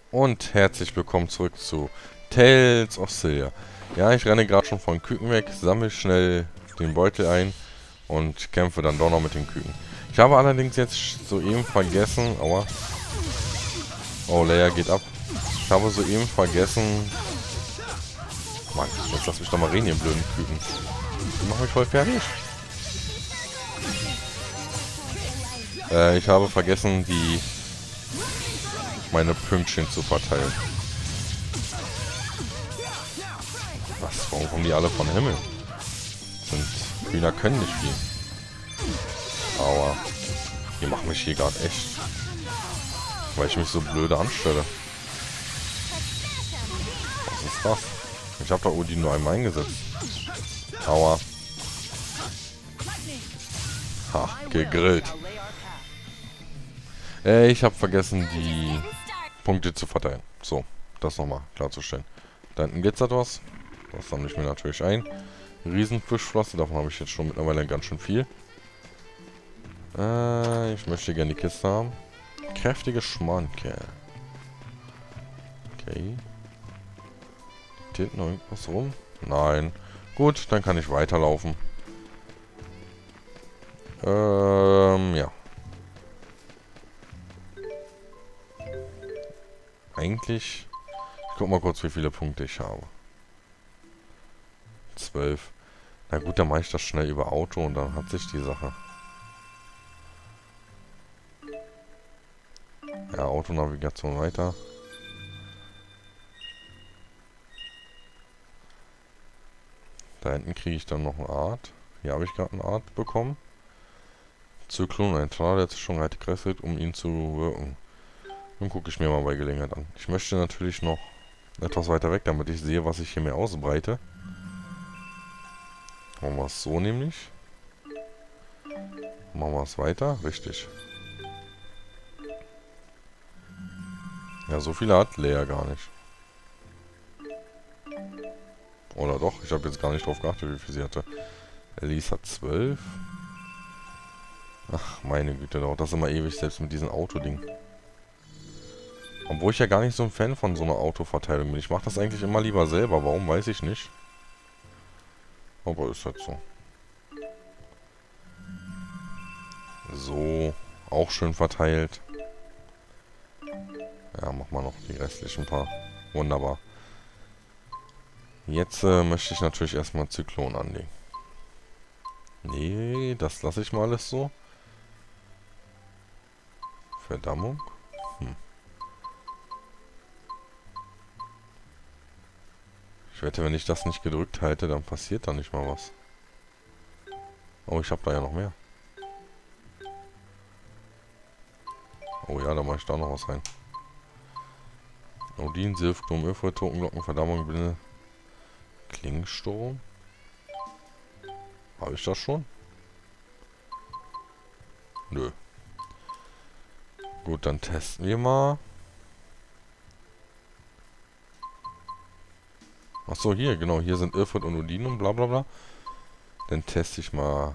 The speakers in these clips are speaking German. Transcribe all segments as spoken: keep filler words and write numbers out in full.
Und herzlich willkommen zurück zu Tales of Xillia. Ja, ich renne gerade schon von Küken weg, sammle schnell den Beutel ein und kämpfe dann doch noch mit den Küken. Ich habe allerdings jetzt soeben vergessen... Aua. Oh, Leia geht ab. Ich habe soeben vergessen... Mann, jetzt lass mich doch mal reden, ihr blöden Küken. Die machen mich voll fertig. Äh, ich habe vergessen, die... meine Pünktchen zu verteilen. Was? Warum kommen die alle von Himmel? Sind Hühner können nicht fliegen. Aua. Die machen mich hier gerade echt. Weil ich mich so blöde anstelle. Was ist das? Ich habe da Odin nur einmal eingesetzt. Aua. Ha, gegrillt. Äh, ich habe vergessen, die Punkte zu verteilen. So, das nochmal klarzustellen. Da hinten glitzert was. Das sammle ich mir natürlich ein. Riesenfischflosse, davon habe ich jetzt schon mittlerweile ganz schön viel. Äh, ich möchte gerne die Kiste haben. Kräftige Schmanke. Okay. Liegt hier hinten noch irgendwas rum? Nein. Gut, dann kann ich weiterlaufen. Ähm, ja. Eigentlich... Ich guck mal kurz, wie viele Punkte ich habe. zwölf. Na gut, dann mache ich das schnell über Auto und dann hat sich die Sache. Ja, Autonavigation weiter. Da hinten kriege ich dann noch eine Art. Hier habe ich gerade eine Art bekommen. Zyklon, ein Tar, der Zerstörung kräftigt, um ihn zu wirken. Nun gucke ich mir mal bei Gelegenheit an. Ich möchte natürlich noch etwas weiter weg, damit ich sehe, was ich hier mehr ausbreite. Machen wir es so nämlich. Machen wir es weiter. Richtig. Ja, so viele hat Leia gar nicht. Oder doch? Ich habe jetzt gar nicht drauf geachtet, wie viel sie hatte. Elise hat zwölf. Ach, meine Güte, dauert das immer ewig, selbst mit diesem Autoding. Obwohl ich ja gar nicht so ein Fan von so einer Autoverteilung bin. Ich mache das eigentlich immer lieber selber. Warum, weiß ich nicht. Aber ist halt so. So, auch schön verteilt. Ja, mach mal noch die restlichen paar. Wunderbar. Jetzt äh, möchte ich natürlich erstmal Zyklon anlegen. Nee, das lasse ich mal alles so. Verdammung. Hm. Ich wette, wenn ich das nicht gedrückt halte, dann passiert da nicht mal was. Oh, ich habe da ja noch mehr. Oh ja, da mache ich da noch was rein. Odin, Silfgnom, Öfre, Totenglocken, Verdammung, Blinde, Klingensturm. Habe ich das schon? Nö. Gut, dann testen wir mal. Achso, hier, genau. Hier sind Irfrit und Odin und bla bla bla. Dann teste ich mal.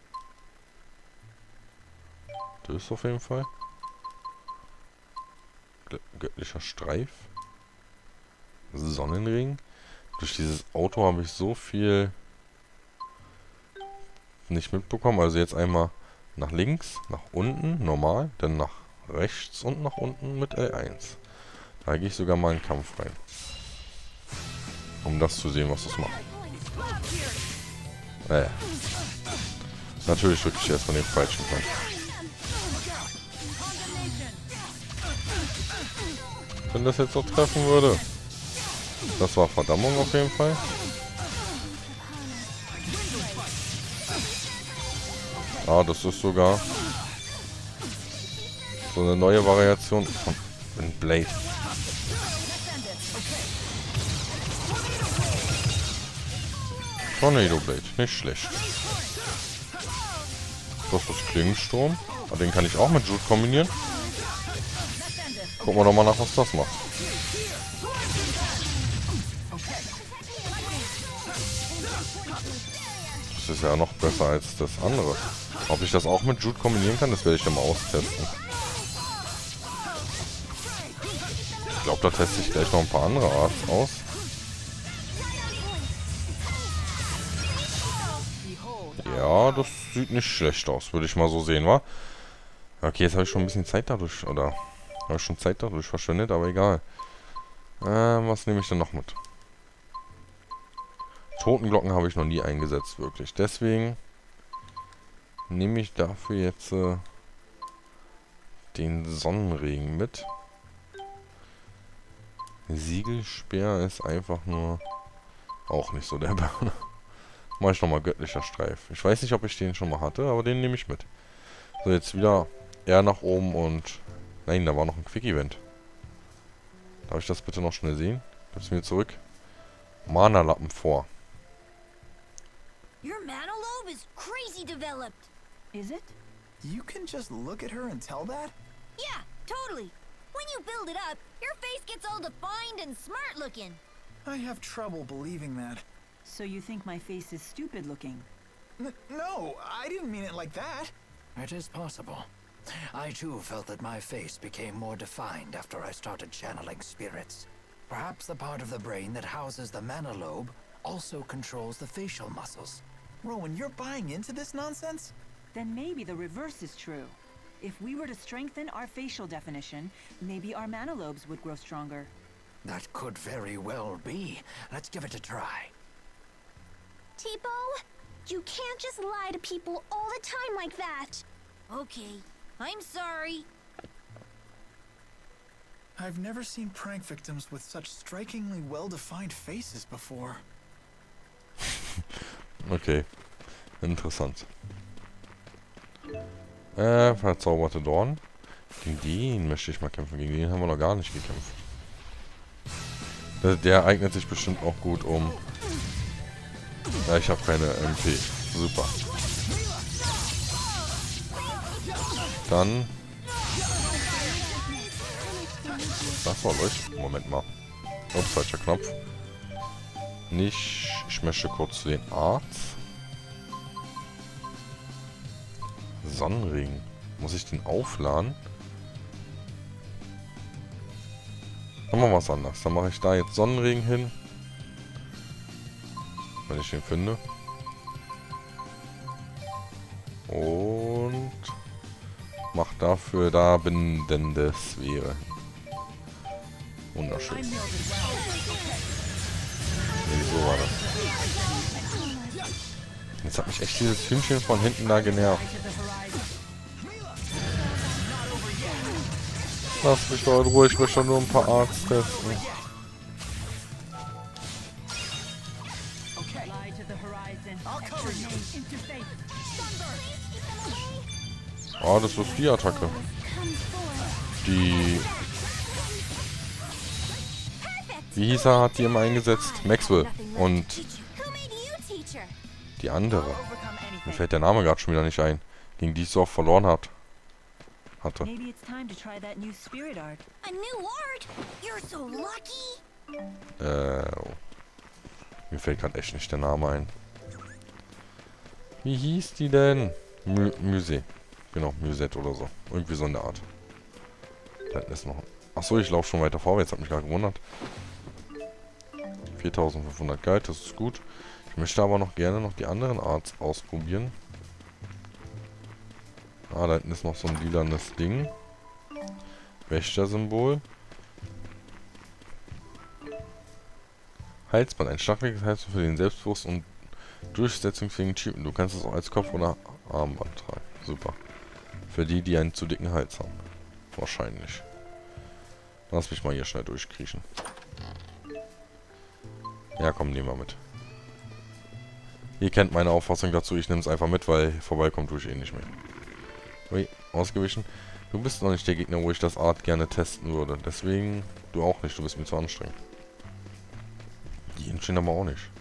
Das auf jeden Fall. Göttlicher Streif. Sonnenring. Durch dieses Auto habe ich so viel nicht mitbekommen. Also jetzt einmal nach links, nach unten, normal. Dann nach rechts und nach unten mit L eins. Da gehe ich sogar mal in den Kampf rein. Um das zu sehen, was das macht. Äh. Natürlich drücke ich erstmal den falschen Knopf. Wenn das jetzt so treffen würde. Das war Verdammung auf jeden Fall. Ah, das ist sogar so eine neue Variation von Blade. Tornado Blade, nicht schlecht. Das ist Klingensturm. Aber den kann ich auch mit Jude kombinieren. Gucken wir doch mal nach, was das macht. Das ist ja noch besser als das andere. Ob ich das auch mit Jude kombinieren kann, das werde ich dann mal austesten. Ich glaube, da teste ich gleich noch ein paar andere Arts aus. Ja, das sieht nicht schlecht aus, würde ich mal so sehen, wa? Okay, jetzt habe ich schon ein bisschen Zeit dadurch, oder? Habe ich schon Zeit dadurch verschwendet, aber egal. Äh, was nehme ich denn noch mit? Totenglocken habe ich noch nie eingesetzt, wirklich. Deswegen nehme ich dafür jetzt äh, den Sonnenregen mit. Siegelspeer ist einfach nur auch nicht so der Burner. Mach ich nochmal göttlicher Streif. Ich weiß nicht, ob ich den schon mal hatte, aber den nehme ich mit. So, jetzt wieder eher nach oben und... Nein, da war noch ein Quick-Event. Darf ich das bitte noch schnell sehen? Gib's mir zurück. Mana-Lappen vor. Your Manalobe is crazy developed. Is it? You can just look at her and tell that? Yeah, totally. When you build it up, your face gets all defined and smart looking. I have trouble believing that. So you think my face is stupid looking? N no, I didn't mean it like that. It is possible. I too felt that my face became more defined after I started channeling spirits. Perhaps the part of the brain that houses the mana lobe also controls the facial muscles. Rowan, you're buying into this nonsense? Then maybe the reverse is true. If we were to strengthen our facial definition, maybe our mana lobes would grow stronger. That could very well be. Let's give it a try. Tipo, you can't just lie to people all the time like that. Okay, I'm sorry. I've never seen prank victims with such strikingly well-defined faces before. Okay. Interessant. Äh, verzauberte Dorn. Gegen den möchte ich mal kämpfen. Gegen den haben wir noch gar nicht gekämpft. Der, der eignet sich bestimmt auch gut um... Ja, ich habe keine M P. Super. Dann... Das war Leuchten. Moment mal. Ups, falscher Knopf. Nicht... Ich möchte kurz den Arzt. Sonnenregen. Muss ich den aufladen? Machen wir was anderes. Dann mache ich da jetzt Sonnenregen hin. Wenn ich den finde. Und mach dafür da bindende Sphäre. Wunderschön. Nee, so war das. Jetzt hat mich echt dieses Hühnchen von hinten da genervt. Lass mich doch in Ruhe, ich möchte doch nur ein paar Arzt testen. Oh, das ist die Attacke. Die... Wie hieß er, hat die immer eingesetzt? Maxwell. Und die andere. Mir fällt der Name gerade schon wieder nicht ein. Gegen die ich so oft verloren hat. hatte. A new art? You're so lucky. Äh, oh. Mir fällt gerade echt nicht der Name ein. Wie hieß die denn? Mü Musée. Genau, Musette oder so. Irgendwie so in der Art. Da hinten ist noch... Achso, ich laufe schon weiter vorwärts. Hat mich gerade gewundert. viertausendfünfhundert Guide, das ist gut. Ich möchte aber noch gerne noch die anderen Arts ausprobieren. Ah, da hinten ist noch so ein lilanes Ding. Wächter-Symbol. Halsband. Ein starkes Halsband für den selbstbewusst und durchsetzungsfähigen Typen. Du kannst es auch als Kopf- oder Armband tragen. Super. Für die, die einen zu dicken Hals haben. Wahrscheinlich. Lass mich mal hier schnell durchkriechen. Ja, komm, nehmen wir mit. Ihr kennt meine Auffassung dazu. Ich nehme es einfach mit, weil vorbeikommt tue ich eh nicht mehr. Ui, ausgewichen. Du bist noch nicht der Gegner, wo ich das Art gerne testen würde. Deswegen, du auch nicht. Du bist mir zu anstrengend. Die entstehen aber auch nicht.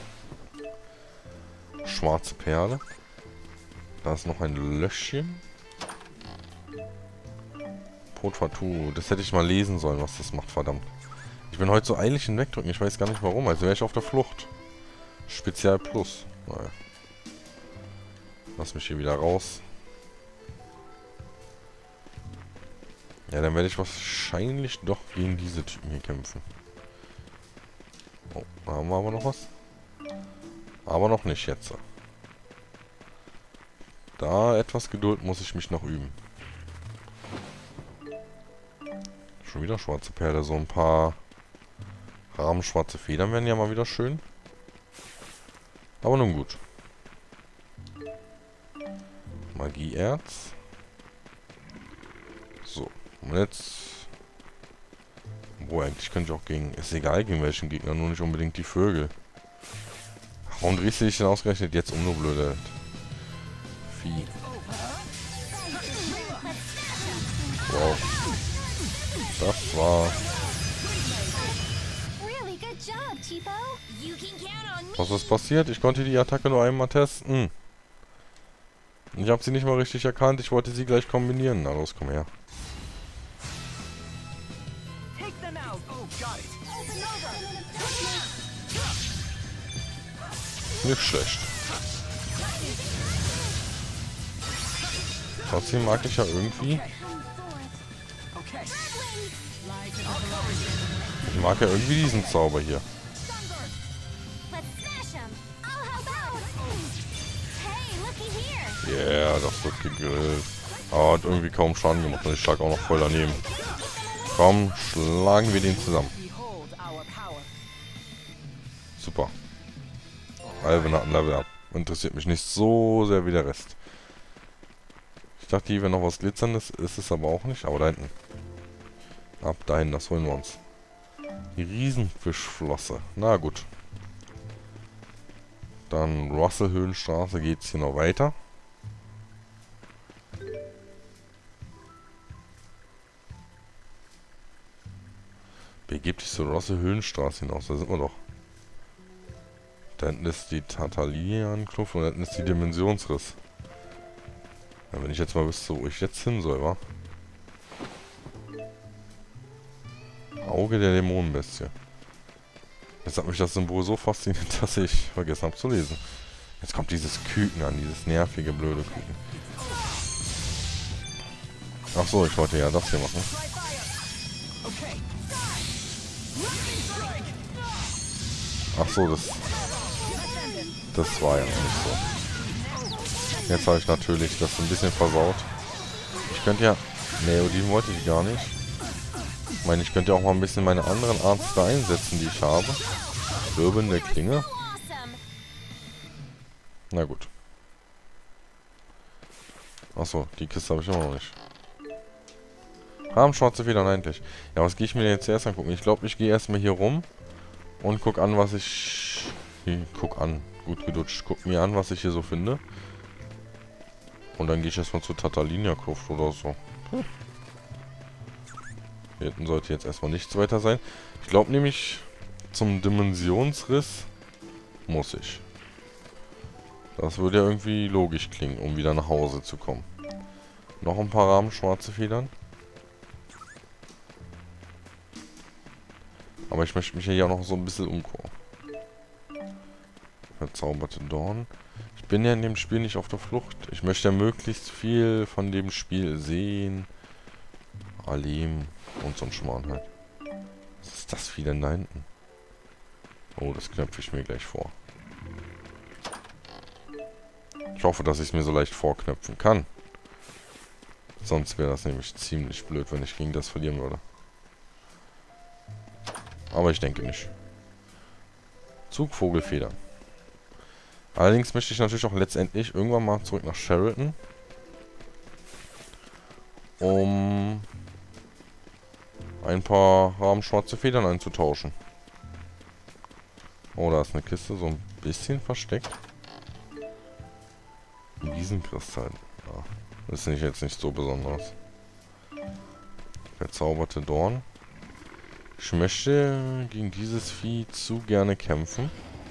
Schwarze Perle. Da ist noch ein Löschchen. Portfatou. Das hätte ich mal lesen sollen, was das macht, verdammt. Ich bin heute so eilig hinwegdrücken. Ich weiß gar nicht warum. Also wäre ich auf der Flucht. Spezial Plus. Naja. Lass mich hier wieder raus. Ja, dann werde ich wahrscheinlich doch gegen diese Typen hier kämpfen. Oh, da haben wir aber noch was. Aber noch nicht jetzt. Da etwas Geduld muss ich mich noch üben. Schon wieder schwarze Perle. So ein paar rahmenschwarze Federn wären ja mal wieder schön. Aber nun gut. Magieerz. So. Und jetzt... Wo eigentlich könnte ich auch gegen... Ist egal gegen welchen Gegner, nur nicht unbedingt die Vögel. Warum drehst du dich denn ausgerechnet jetzt um, nur blöde Vieh? Wow. Das war... Really good job, Tipo. You can count on me. Was ist passiert? Ich konnte die Attacke nur einmal testen. Ich habe sie nicht mal richtig erkannt. Ich wollte sie gleich kombinieren. Na los, komm her. Take them out. Oh, got it. Nicht schlecht. Trotzdem mag ich ja irgendwie... Okay. Ich mag ja irgendwie diesen Zauber hier. Let's smash him. I'll help out. Hey, looky here. Yeah, das wird gegrillt. Aber hat irgendwie kaum Schaden gemacht und ich schlag auch noch voll daneben. Komm, schlagen wir den zusammen. Behold our power. Super. Alvin hat ein Level up. Interessiert mich nicht so sehr wie der Rest. Ich dachte, hier wäre noch was Glitzerndes. Ist es aber auch nicht. Aber da hinten. Ab dahin, das holen wir uns. Die Riesenfischflosse. Na gut. Dann Russell-Höhenstraße geht's hier noch weiter. Begebt dich zur Russell-Höhenstraße hinaus. Da sind wir doch. Da hinten ist die Tatalien-Kluft und da hinten ist die Dimensionsriss. Ja, wenn ich jetzt mal wüsste, wo ich jetzt hin soll, wa? Auge der Dämonenbestie. Jetzt hat mich das Symbol so fasziniert, dass ich vergessen habe zu lesen. Jetzt kommt dieses Küken an, dieses nervige, blöde Küken. Ach so, ich wollte ja das hier machen. Ach so, das... Das war ja noch nicht so. Jetzt habe ich natürlich das ein bisschen versaut. Ich könnte ja... Neodin wollte ich gar nicht. Ich meine, ich könnte ja auch mal ein bisschen meine anderen Arts da einsetzen, die ich habe. Wirbelnde Klinge. Awesome. Na gut. Achso, die Kiste habe ich immer noch nicht. Haben schwarze Federn eigentlich. Ja, was gehe ich mir jetzt zuerst angucken? Ich glaube, ich gehe erstmal hier rum und guck an, was ich... Guck an. Gut gedutscht. Guck mir an, was ich hier so finde. Und dann gehe ich erstmal zur Tatalinia-Kluft oder so. Hm. Hier hinten sollte jetzt erstmal nichts weiter sein. Ich glaube nämlich, zum Dimensionsriss muss ich. Das würde ja irgendwie logisch klingen, um wieder nach Hause zu kommen. Noch ein paar Rahmen schwarze Federn. Aber ich möchte mich hier auch noch so ein bisschen umgucken. Verzauberte Dorn. Ich bin ja in dem Spiel nicht auf der Flucht. Ich möchte ja möglichst viel von dem Spiel sehen. Erleben und so ein Schmarrn halt. Was ist das Vieh denn da hinten? Oh, das knöpfe ich mir gleich vor. Ich hoffe, dass ich es mir so leicht vorknöpfen kann. Sonst wäre das nämlich ziemlich blöd, wenn ich gegen das verlieren würde. Aber ich denke nicht. Zugvogelfeder. Allerdings möchte ich natürlich auch letztendlich irgendwann mal zurück nach Sheraton. Um ein paar rahmenschwarze Federn einzutauschen. Oh, da ist eine Kiste, so ein bisschen versteckt. Wiesenkristall. Ja, das ist nicht, jetzt nicht so besonders. Verzauberte Dorn. Ich möchte gegen dieses Vieh zu gerne kämpfen.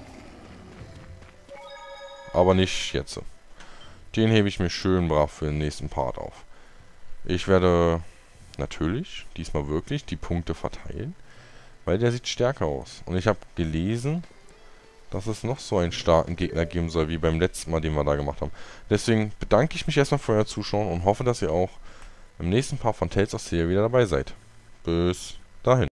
Aber nicht jetzt. Den hebe ich mir schön brav für den nächsten Part auf. Ich werde natürlich, diesmal wirklich, die Punkte verteilen. Weil der sieht stärker aus. Und ich habe gelesen, dass es noch so einen starken Gegner geben soll, wie beim letzten Mal, den wir da gemacht haben. Deswegen bedanke ich mich erstmal für euer Zuschauen und hoffe, dass ihr auch im nächsten Part von Tales of Celeria wieder dabei seid. Bis dahin.